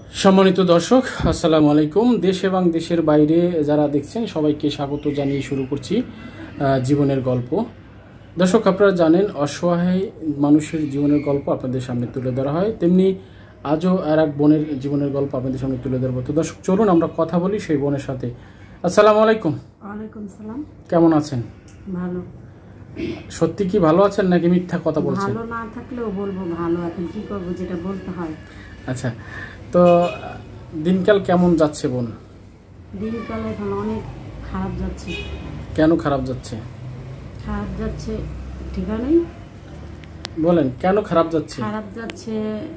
সম্মানিত দর্শক, আসসালামু আলাইকুম। দেশ এবং দেশের বাইরে যারা দেখছেন সবাইকে স্বাগত জানিয়ে শুরু করছি জীবনের গল্প। দর্শক, আপনারা জানেন অসহায় মানুষের জীবনের গল্প আপনাদের সামনে তুলে ধরা হয়, তেমনি আজও আর এক বোনের জীবনের গল্প আপনাদের সামনে তুলে ধরবো। তো দর্শক, চলুন আমরা কথা বলি সেই বোনের সাথে। আসসালামু আলাইকুম। ওয়ালাইকুম সালাম। কেমন আছেন? ভালো। সত্যি কি ভালো আছেন নাকি মিথ্যা কথা বলছেন? ভালো না থাকলেও বলবো ভালো, এখন কি করব, যেটা বলতে হয়। আচ্ছা, তো দিনকাল কেমন যাচ্ছে বোন? দিনকাল এখন অনেক খারাপ যাচ্ছে। কেন খারাপ যাচ্ছে? খারাপ যাচ্ছে ঠিকানাই বলেন, কেন খারাপ যাচ্ছে? খারাপ যাচ্ছে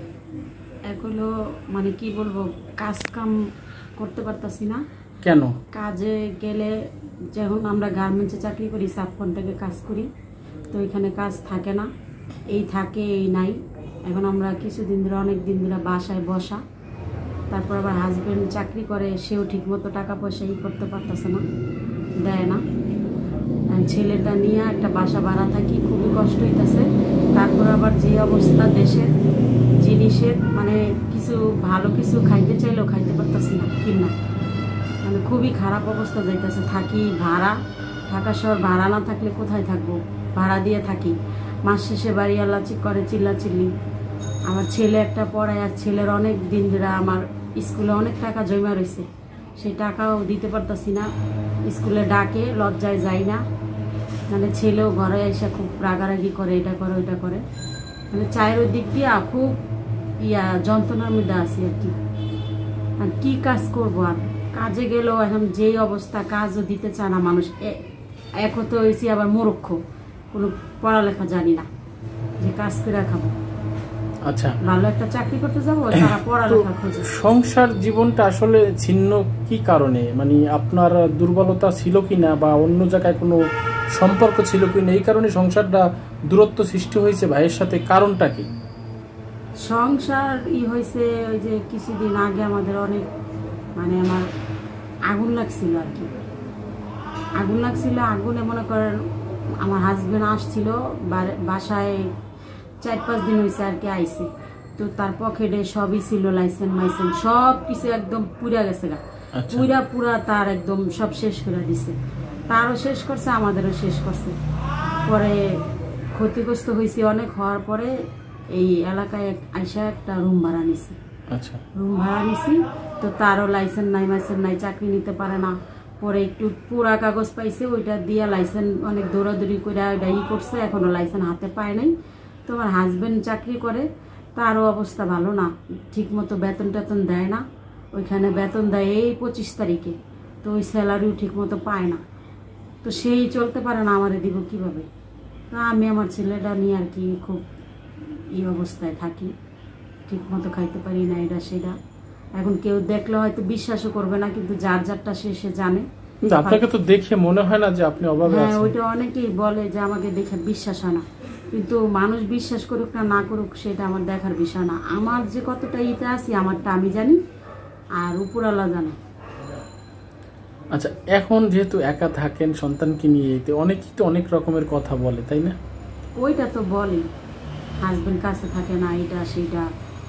এগুলো মানে কি বলবো, কাজ কাম করতে পারতাছি না। কেন? কাজে গেলে, যখন আমরা গার্মেন্টসে চাকরি করি, সাবকন্ট্রাক্টে কাজ করি, তো এখানে কাজ থাকে না, এই থাকে এই নাই। এখন আমরা কিছুদিন ধরে, অনেক দিন ধরে বাসায় বসা। তারপর আবার হাজব্যান্ড চাকরি করে, সেও ঠিকমতো টাকা পয়সা করতে পারতেছে না, দেয় না। ছেলেটা নিয়ে একটা বাসা ভাড়া থাকি, খুবই কষ্ট হইতেছে। তারপর আবার যে অবস্থা দেশের জিনিসের, মানে কিছু ভালো কিছু খাইতে চাইলেও খাইতে পারতেছি না, কিনা মানে খুবই খারাপ অবস্থা যাইতেছে। থাকি ভাড়া, ঢাকা শহর, ভাড়া না থাকলে কোথায় থাকবো, ভাড়া দিয়ে থাকি। মাস শেষে বাড়ি আল্লাহ করে চিল্লাচিল্লি। আমার ছেলে একটা পড়ায়, আর ছেলের অনেক দিন ধরে আমার স্কুলে অনেক টাকা জমা রয়েছে, সেই টাকাও দিতে পারতাছি না। স্কুলে ডাকে, লজ্জায় যাই না, মানে ছেলেও ঘরে এসে খুব রাগারাগি করে, এটা করে ওইটা করে, মানে চায়ের ওই দিক দিয়ে খুব যন্ত্রণার মধ্যে আছি আর কি। আর কি কাজ করবো, আর কাজে গেলেও এখন যেই অবস্থা, কাজও দিতে চায় না মানুষ। এক হতে হয়েছি আবার মূর্খ, কোনো পড়ালেখা জানি না যে কাজ করে খাবো। আচ্ছা, ভালো একটা চাকরি করতে যাবো, তারা পড়ালেখা খোঁজে। সংসার জীবনটা আসলে ছিন্ন কি কারণে? মানে আপনার দুর্বলতা ছিল কিনা, বা অন্য জায়গায় কোনো সম্পর্ক ছিল কিনা, এই কারণে সংসারটা দূরত্ব সৃষ্টি হয়েছে ভাইয়ের সাথে? কারণটা কি? সংসার হয়েছে ওই যে কিছুদিন আগে আমাদের অনেক, মানে আমার আগুন লাগছিল আর কি। আগুন লাগছিল, আগুনে মনে করেন আমার হাজবেন্ড আসছিল বাসায়, 4-5 দিন হয়েছে আর কি আইসে। তো তার পকেটে সবই ছিল, লাইসেন্স মাইসেন্স সব কিছু একদম পুড়া গেছে গা। পুরা তার একদম সব শেষ করে দিছে। তারও শেষ করছে, আমাদেরও শেষ করছে। পরে ক্ষতিগ্রস্ত হয়েছে অনেক, হওয়ার পরে এই এলাকায় আইসা একটা রুম ভাড়া নিছি। আচ্ছা, রুম ভাড়া নিছি, তো তারও লাইসেন্স নাই, মাইসেন্স নাই, চাকরি নিতে পারে না। পরে একটু পুরা কাগজ পাইছে, ওইটা দিয়ে লাইসেন্স অনেক দৌড়াদৌড়ি করে ওইটা করছে, এখনো লাইসেন্স হাতে পায় নাই। তো আমার হাজবেন্ড চাকরি করে, তারও অবস্থা ভালো না, ঠিক মতো বেতন টেতন দেয় না। ওইখানে বেতন দেয় এই 25 তারিখে, তো ওই স্যালারিও ঠিক মতো পায় না। তো সেই চলতে পারে না, আমারে দিব কিভাবে? আমি আমার ছেলেটা নিয়ে আর কি খুব অবস্থায় থাকি, ঠিক মতো খাইতে পারি না, এটা সেটা। এখন কেউ দেখলে হয়তো বিশ্বাসও করবে না, কিন্তু যার যারটা সে জানে। আপনাকে তো দেখে মনে হয় না যে আপনি অভাবে আছেন। হ্যাঁ, ওইটা অনেকেই বলে যে আমাকে দেখে বিশ্বাস হয় না, কিন্তু মানুষ বিশ্বাস করুক না না করুক সেটা আমার দেখার বিষয় না। আমার যে কতটা ইতে আছি, আমারটা আমি জানি, আর উপরওয়ালা জানে। আচ্ছা, এখন যেহেতু একা থাকেন সন্তানকে নিয়ে, অনেকেই তো অনেক রকমের কথা বলে, তাই না? ওইটা তো বলে, হাজবেন্ড কাছে থাকে না, এটা সেটা।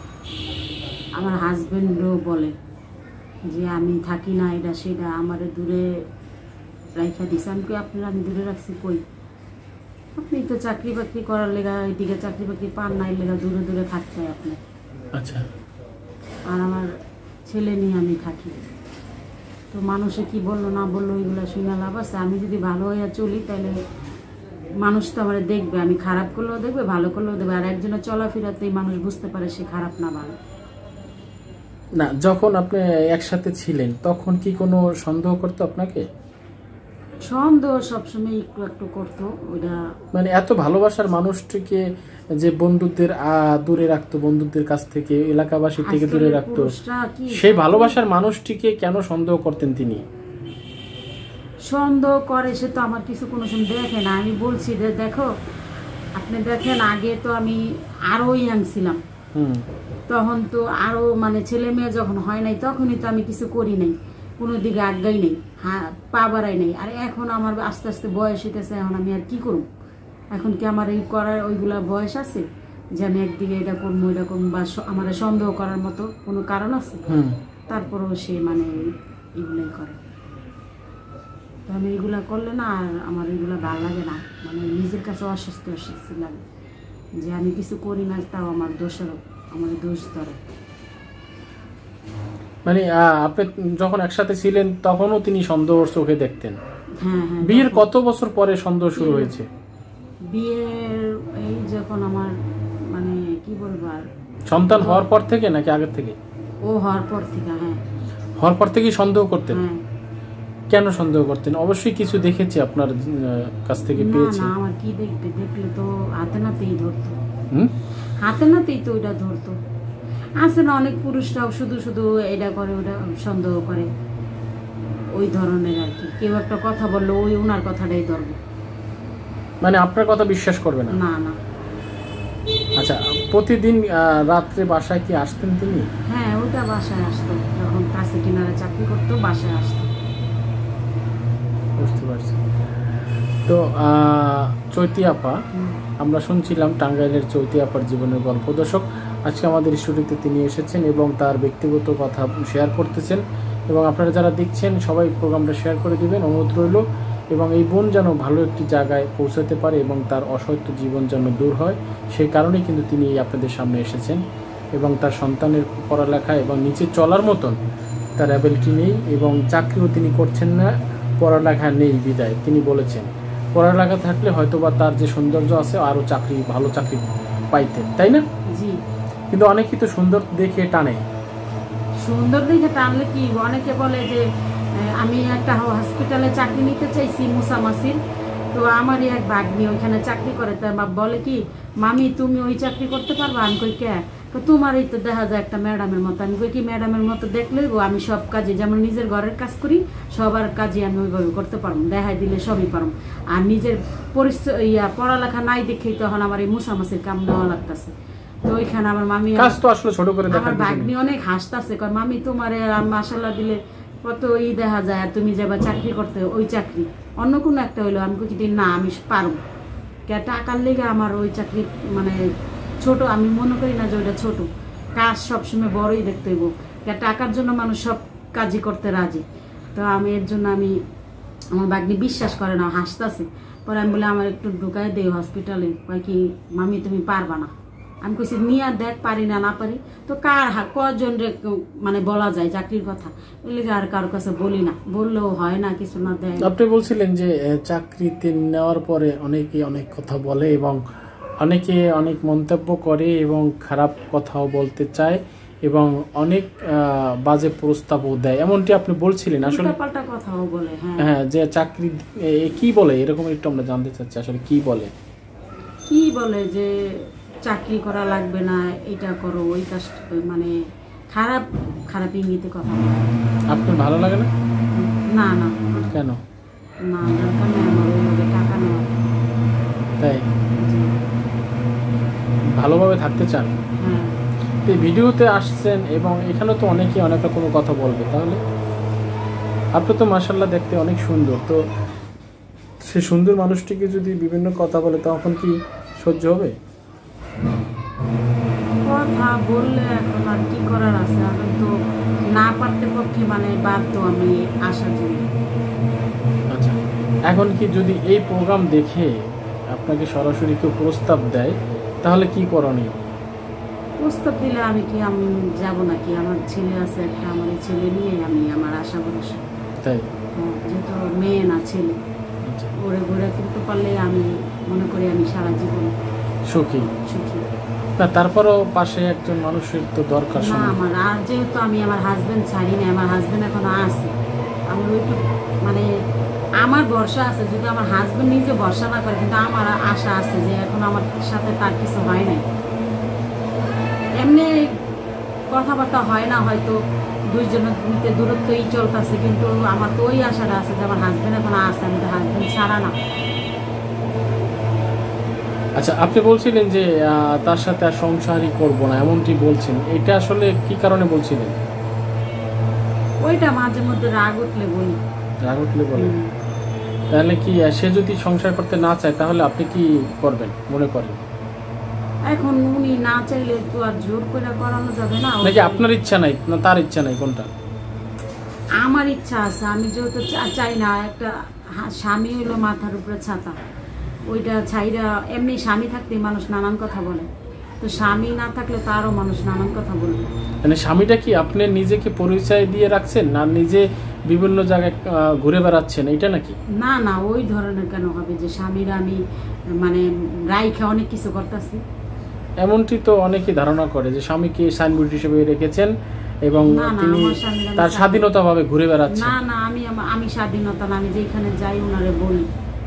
আমার হাজবেন্ডও বলে যে আমি থাকি না, এটা সেটা, আমারে দূরে রাইখা দিছে। আমি কই, আপনারা আমি দূরে রাখছি কই? আপনি তো চাকরি বাকরি করার লেগা, এইদিকে চাকরি বাকরি পান নাই লেগা দূরে দূরে থাকতে হয় আপনার। আচ্ছা, আর আমার ছেলে নিয়ে আমি থাকি। তো মানুষে কি বললো না বললো ওইগুলো শুনে লাভ আছে? আমি যদি ভালো হইয়া চলি, তাহলে মানুষ তো আমার দেখবে, আমি খারাপ করলেও দেখবে, ভালো করলেও দেখবে। আর একজনের চলাফেরাতেই মানুষ বুঝতে পারে সে খারাপ না ভালো। না, যখন আপনি একসাথে ছিলেন তখন কি কোনো সন্দেহ করতো আপনাকে? সন্দেহ সবসময় একটু একটু করতো। ওইটা মানে এত ভালোবাসার মানুষটিকে যে বন্ধুদের দূরে রাখতো, বন্ধুদের কাছ থেকে, এলাকাবাসী থেকে দূরে রাখতো, সেই ভালোবাসার মানুষটিকে কেন সন্দেহ করতেন তিনি? সন্দেহ করে, সে তো আমার কিছু কোনো সময় দেখে না। আমি বলছি যে দেখো, আপনি দেখেন, আগে তো আমি আরো ইয়াং ছিলাম, তখন তো আরো মানে ছেলে মেয়ে যখন হয় নাই, তখনই তো আমি কিছু করি নাই, কোনো দিকে আজ্ঞাই নেই, পা বাড়াই নাই। আর এখন আমার আস্তে আস্তে বয়স হইতেছে, এখন আমি আর কি করব? এখন কি আমার এই করার ওইগুলা বয়স আছে যে আমি একদিকে এটা করবো এটা করবো বা আমার সন্দেহ করার মতো কোনো কারণ আছে, তারপরেও সে মানে এগুলোই করে। তো আমি এগুলা করলে না আর আমার এগুলো ভালো লাগে না, মানে নিজের কাছে অস্বস্তি অস্বস্তি লাগে যে আমি কিছু করি না, তাও আমার আমার দোষ ধরে। মানে আপনি যখন একসাথে ছিলেন তখনও তিনি সন্দেহ চোখে দেখতেন? হ্যাঁ হ্যাঁ। বিয়ের কত বছর পরে সন্দেহ শুরু হয়েছে? বিয়ের এই যখন আমার মানে কি বলবো আর সন্তান হওয়ার পর থেকে নাকি আগের থেকে? ও হওয়ার পর থেকে। হ্যাঁ, হওয়ার পর থেকেই সন্দেহ করতেন? হ্যাঁ। কেন সন্দেহ করতেন? অবশ্যই কিছু দেখেছি আপনার কাছ থেকে পেয়েছি। না আমার কি দেখবে, দেখলে তো হাতে নাতেই ধরতো, হাতে নাতেই তো ওইটা ধরতো। আছে না অনেক পুরুষরাও শুধু শুধু এটা করে ওটা সন্দেহ করে, ওই ধরনের আর কি। কেউ একটা কথা বললো ওই ওনার কথাটাই ধরবে, মানে আপনার কথা বিশ্বাস করবে না? না না। আচ্ছা, প্রতিদিন রাত্রে বাসায় কি আসতেন তিনি? হ্যাঁ, ওটা বাসায় আসতো, যখন কাছে কিনারে চাকরি করতো বাসায় আসতো। বুঝতে পারছি। তো চৈতি আপা, আমরা শুনছিলাম টাঙ্গাইলের চৈতি আপার জীবনের গল্প। দর্শক, আজকে আমাদের স্টুডিওতে তিনি এসেছেন এবং তার ব্যক্তিগত কথা শেয়ার করতেছেন, এবং আপনারা যারা দেখছেন সবাই প্রোগ্রামটা শেয়ার করে দিবেন, অনুরোধ রইল। এবং এই বোন যেন ভালো একটি জায়গায় পৌঁছাতে পারে এবং তার অসত্য জীবন যেন দূর হয়, সেই কারণেই কিন্তু তিনি আপনাদের সামনে এসেছেন। এবং তার সন্তানের পড়ালেখা এবং নিচে চলার মতন তার অ্যাবিলিটি নেই, এবং চাকরিও তিনি করছেন না, পড়ালেখা নেই বিদায় তিনি বলেছেন। পড়ালেখা থাকলে হয়তোবা তার যে সৌন্দর্য আছে আরও ভালো চাকরি পাইতেন, তাই না? জি। কিন্তু অনেকেই তো সুন্দর দেখে টানে। সুন্দর দেখে টানলে কি, অনেকে বলে যে আমি একটা হসপিটালে চাকরি নিতে চাইছি মুসামাসির, তো আমারই এক ভাগ্নি ওইখানে চাকরি করে, তার বাপ বলে কি মামি তুমি ওই চাকরি করতে পারবা? আমি কই কে? তো তোমারই তো দেখা যায় একটা ম্যাডামের মতো। আমি কই কি ম্যাডামের মতো দেখলেই আমি সব কাজে, যেমন নিজের ঘরের কাজ করি সবার কাজে আমি ওইভাবে করতে পারবো, দেখাই দিলে সবই পারবো। আর নিজের পড়ালেখা নাই দেখেই তখন আমার এই মুসামাসির কাম দেওয়া লাগতেছে। তো ওইখানে আমার মামি, কাজ তো আসলে ছোট করে আমার ভাগ্নি অনেক হাসতেছে, কয় মামি তোমারে মাশাআল্লাহ দিলে কত দেখা যায়, আর তুমি যাবা চাকরি করতে ওই চাকরি অন্য কোনো একটা হইলো। আমি কই না আমি পারবো, কে টাকার লেগে আমার ওই চাকরি মানে ছোট, আমি মনে করি না যে ওইটা ছোট কাজ, সবসময় বড়ই দেখতে হইব। কে টাকার জন্য মানুষ সব কাজই করতে রাজি। তো আমি এর জন্য আমার ভাগ্নি বিশ্বাস করে না, হাসতেছে। পরে আমি বলে আমার একটু ঢুকাই দেই হসপিটালে, কয় কি মামি তুমি পারবা না? আমি কইছি নিয়ে দেখ পারি না পারি। তো কজন রে মানে বলা যায় চাকরির কথা, এর লেগে আর কারোর কাছে বলি না, বললেও হয় না কিছু না দেয়। আপনি বলছিলেন যে চাকরিতে নেওয়ার পরে অনেকে অনেক কথা বলে এবং অনেকে অনেক মন্তব্য করে এবং খারাপ কথাও বলতে চায় এবং অনেক বাজে প্রস্তাবও দেয়, এমনটি আপনি বলছিলেন। আসলে পাল্টা কথাও বলে। হ্যাঁ, যে চাকরি কি বলে এরকম একটু আমরা জানতে চাচ্ছি, আসলে কি বলে? কি বলে যে চাকরি করা লাগবে না, এটা করো ওই কাজ, মানে খারাপ খারাপ ইঙ্গিতে কথা বলে। আপনার ভালো লাগে না? না না। কেন? না, দরকার নেই আমার ওইভাবে টাকা নেওয়া। তাই ভালোভাবে থাকতে চান? হ্যাঁ। এই ভিডিওতে আসছেন এবং এখানে তো অনেকে অনেক রকম কথা বলবে, তাহলে আপনি তো মাশাআল্লাহ দেখতে অনেক সুন্দর, তো সে সুন্দর মানুষটিকে যদি বিভিন্ন কথা বলে তখন কি সহ্য হবে? কথা বললে এখন আর কি করার আছে, এখন তো না পারতে পক্ষে মানে বাধ্য আমি আসা যাই। আচ্ছা, এখন কি যদি এই প্রোগ্রাম দেখে আপনাকে সরাসরি কেউ প্রস্তাব দেয় তাহলে কি করণীয়? প্রস্তাব দিলে আমি যাব নাকি? আমার ছেলে আছে একটা, আমার এই ছেলে নিয়ে আমি আমার আশা ভরসা। তাই? হ্যাঁ, যেহেতু মেয়ে না ছেলে, ওরে ঘুরে কিন্তু পারলে আমি মনে করি আমি সারা জীবন সুখী। সুখী। না, তারপরও পাশে একজন মানুষের তো দরকার। না আমার, আর যেহেতু আমি আমার হাজবেন্ড ছাড়ি না, আমার হাজবেন্ড এখন আছে, আমার ওইটু মানে আমার ভরসা আছে। যদি আমার হাজবেন্ড নিজে ভরসা না করে, কিন্তু আমার আশা আছে যে এখন আমার সাথে তার কিছু হয় নাই, এমনি কথাবার্তা হয় না, হয়তো দুইজনের মধ্যে দূরত্বই চলতেছে, কিন্তু আমার তো ওই আশাটা আছে যে আমার হাজবেন্ড এখন আছে, আমি তো হাজবেন্ড ছাড়া না। আচ্ছা, আপনি বলছিলেন যে তার সাথে আর সংসারই করবো না, এমনটি বলছেন, এটা আসলে কি কারণে বলছিলেন? ওইটা মাঝে মধ্যে রাগ উঠলে বলি। রাগ উঠলে বলেন? তাহলে কি সে যদি সংসার করতে না চায় তাহলে আপনি কি করবেন মনে করেন? এখন উনি না চাইলে তো আর জোর করে করানো যাবে না। নাকি আপনার ইচ্ছা নাই না তার ইচ্ছা নাই, কোনটা? আমার ইচ্ছা আছে, আমি যেহেতু চাই না, একটা স্বামী হলো মাথার উপরে ছাতা, ওইটা ছাইরা এমনি স্বামী থাকতে মানুষ নানান কথা বলে, তো স্বামী না থাকলে তারও মানুষ নানান কথা বলবে। মানে স্বামীটা কি আপনি নিজেকে পরিচয় দিয়ে রাখছেন না নিজে বিভিন্ন জায়গায় ঘুরে বেড়াচ্ছেন, এটা নাকি? না না, ওই ধরনের কেন হবে যে স্বামীরা আমি মানে রাইখা অনেক কিছু করতেছি? এমনটি তো অনেকেই ধারণা করে যে স্বামীকে সাইনবোর্ড হিসেবে রেখেছেন এবং তিনি তার স্বাধীনতাভাবে ঘুরে বেড়াচ্ছেন। না না, আমি স্বাধীনতা না, আমি যেখানে যাই ওনারে বলি।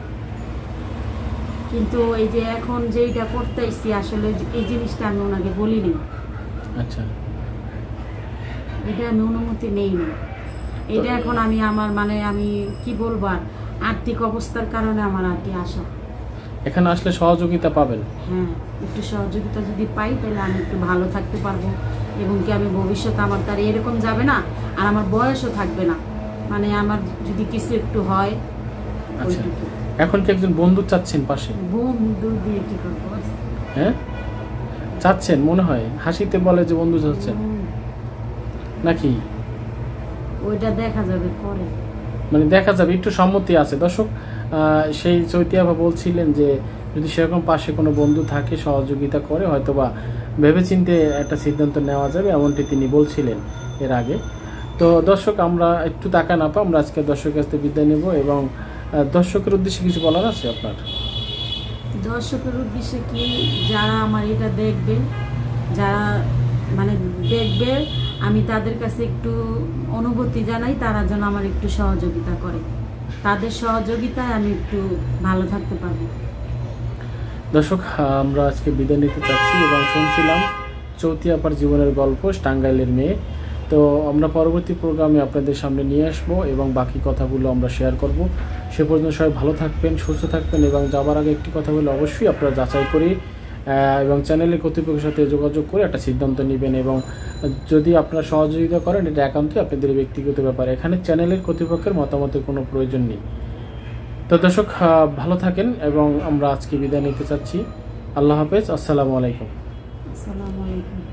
কিন্তু এই যে এখন যেটা করতেছি আসলে এই জিনিসটা আমি ওনাকে বলিনি। আচ্ছা, এটা আমি অনুমতি নেই না। এটা এখন আমি আমার মানে আমি কি বলবো, আর আর্থিক অবস্থার কারণে আমার আর কি আশা। এখানে আসলে সহযোগিতা পাবেন? হ্যাঁ, একটু সহযোগিতা যদি পাই তাহলে আমি একটু ভালো থাকতে পারবো, এবং কি আমি ভবিষ্যতে আমার তার এরকম যাবে না, আর আমার বয়সও থাকবে না, মানে আমার যদি কিছু একটু হয়। আচ্ছা, এখন কি একজন বন্ধু চাচ্ছেন পাশে? বন্ধু দিয়ে কি করবো? হ্যাঁ চাচ্ছেন মনে হয়, হাসিতে বলে যে বন্ধু চাচ্ছেন নাকি? ওইটা দেখা যাবে পরে, মানে দেখা যাবে, একটু সম্মতি আছে। দর্শক, সেই চৈতি আপা বলছিলেন যে যদি সেরকম পাশে কোনো বন্ধু থাকে সহযোগিতা করে হয়তোবা ভেবেচিন্তে একটা সিদ্ধান্ত নেওয়া যাবে, এমনটি তিনি বলছিলেন এর আগে। তো দর্শক, আমরা একটু তাকান আপা, আমরা আজকে দর্শকের কাছ থেকে বিদায় নেব, এবং দর্শকের উদ্দেশ্যে কিছু বলার আছে আপনার? দর্শকের উদ্দেশ্যে কি, যারা আমার এটা দেখবে, যারা মানে দেখবে, আমি তাদের কাছে একটু অনুভূতি জানাই, তারা যেন আমার একটু সহযোগিতা করে, তাদের সহযোগিতায় আমি একটু ভালো থাকতে পারবো। দর্শক, আমরা আজকে বিদায় নিতে চাচ্ছি এবং শুনছিলাম চৌতি আপার জীবনের গল্প, টাঙ্গাইলের মেয়ে। তো আমরা পরবর্তী প্রোগ্রামে আপনাদের সামনে নিয়ে আসবো এবং বাকি কথাগুলো আমরা শেয়ার করব। সে পর্যন্ত সবাই ভালো থাকবেন, সুস্থ থাকবেন, এবং যাবার আগে একটি কথা বলে অবশ্যই আপনারা যাচাই করে এবং চ্যানেলের কর্তৃপক্ষের সাথে যোগাযোগ করে একটা সিদ্ধান্ত নেবেন, এবং যদি আপনারা সহযোগিতা করেন এটা একান্তই আপনাদের ব্যক্তিগত ব্যাপার, এখানে চ্যানেলের কর্তৃপক্ষের মতামতের কোনো প্রয়োজন নেই। তো দর্শক, ভালো থাকেন এবং আমরা আজকে বিদায় নিতে চাচ্ছি। আল্লাহ হাফেজ, আসসালামু আলাইকুম। আসসালামু আলাইকুম।